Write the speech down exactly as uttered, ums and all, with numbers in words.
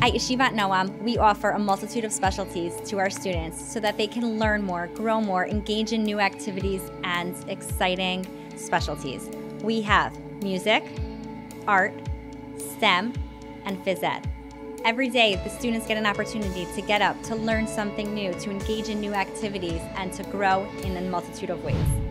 At Yeshivat Noam, we offer a multitude of specialties to our students so that they can learn more, grow more, engage in new activities, and exciting specialties. We have music, art, STEM, and phys ed. Every day, the students get an opportunity to get up, to learn something new, to engage in new activities, and to grow in a multitude of ways.